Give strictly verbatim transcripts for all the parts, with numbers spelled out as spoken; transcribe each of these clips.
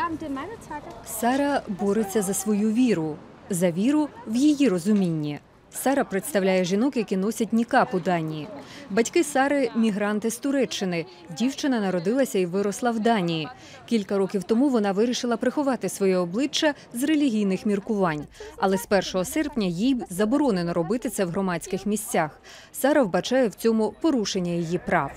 Сара бореться за свою віру, за віру в її розумінні. Сара представляє жінок, які носять нікаб у Данії. Батьки Сари – мігранти з Туреччини. Дівчина народилася і виросла в Данії. Кілька років тому вона вирішила приховати своє обличчя з релігійних міркувань. Але з першого серпня їй заборонено робити це в громадських місцях. Сара вбачає в цьому порушення її прав.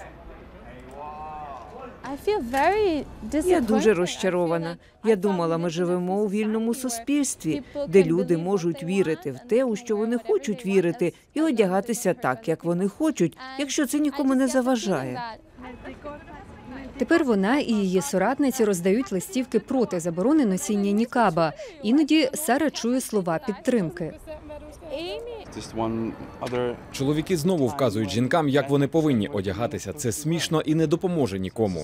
Я дуже розчарована. Я думала, ми живемо у вільному суспільстві, де люди можуть вірити в те, у що вони хочуть вірити, і одягатися так, як вони хочуть, якщо це нікому не заважає. Тепер вона і її соратниці роздають листівки проти заборони носіння нікаба. Іноді Сара чує слова підтримки. Чоловіки знову вказують жінкам, як вони повинні одягатися. Це смішно і не допоможе нікому.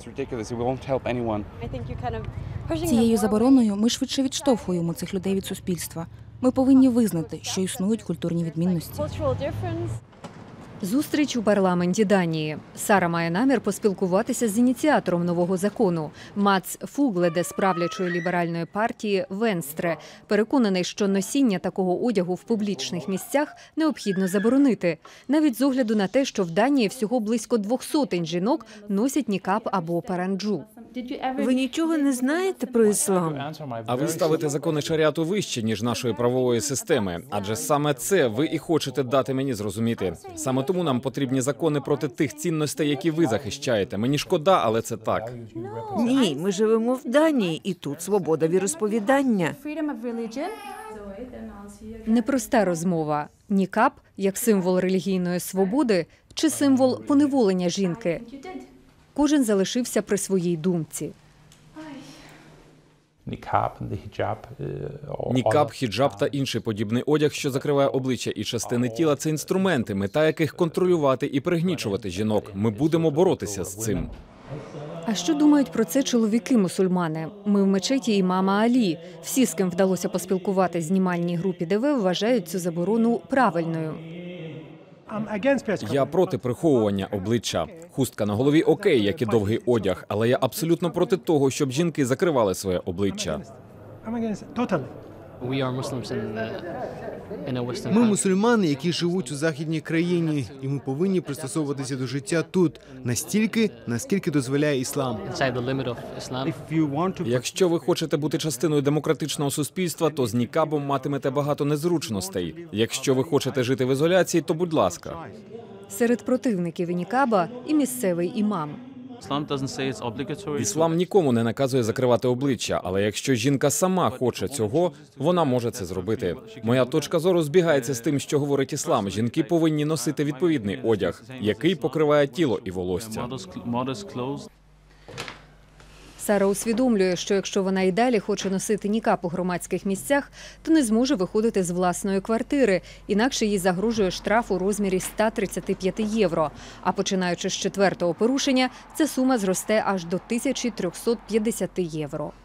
Цією забороною ми швидше відштовхуємо цих людей від суспільства. Ми повинні визнати, що існують культурні відмінності. Зустріч у парламенті Данії. Сара має намір поспілкуватися з ініціатором нового закону Мац Фугледе з правлячої ліберальної партії Венстре. Переконаний, що носіння такого одягу в публічних місцях необхідно заборонити. Навіть з огляду на те, що в Данії всього близько двох сотень жінок носять нікаб або паранджу. Ви нічого не знаєте про іслам? А ви ставите закони шаріату вище, ніж нашої правової системи. Адже саме це ви і хочете дати мені зрозуміти. Саме тому нам потрібні закони проти тих цінностей, які ви захищаєте. Мені шкода, але це так. Ні, ми живемо в Данії, і тут свобода віросповідання. Непроста розмова. Нікаб як символ релігійної свободи чи символ поневолення жінки. Кожен залишився при своїй думці. Нікаб, хіджаб та інший подібний одяг, що закриває обличчя і частини тіла – це інструменти, мета яких контролювати і пригнічувати жінок. Ми будемо боротися з цим. А що думають про це чоловіки-мусульмани? Ми в мечеті імама Алі. Всі, з ким вдалося поспілкуватися в знімальній групі ДВ, вважають цю заборону правильною. Я проти приховування обличчя. Хустка на голові – окей, як і довгий одяг, але я абсолютно проти того, щоб жінки закривали своє обличчя. Ми мусульмани, які живуть у західній країні, і ми повинні пристосовуватися до життя тут настільки, наскільки дозволяє іслам. Якщо ви хочете бути частиною демократичного суспільства, то з нікабом матимете багато незручностей. Якщо ви хочете жити в ізоляції, то будь ласка. Серед противників нікаба і місцевий імам. Іслам нікому не наказує закривати обличчя, але якщо жінка сама хоче цього, вона може це зробити. Моя точка зору збігається з тим, що говорить іслам. Жінки повинні носити відповідний одяг, який покриває тіло і волосся. Сара усвідомлює, що якщо вона і далі хоче носити нікаб у громадських місцях, то не зможе виходити з власної квартири, інакше їй загрожує штраф у розмірі ста тридцяти п'яти євро. А починаючи з четвертого порушення, ця сума зросте аж до тисячі трьохсот п'ятдесяти євро.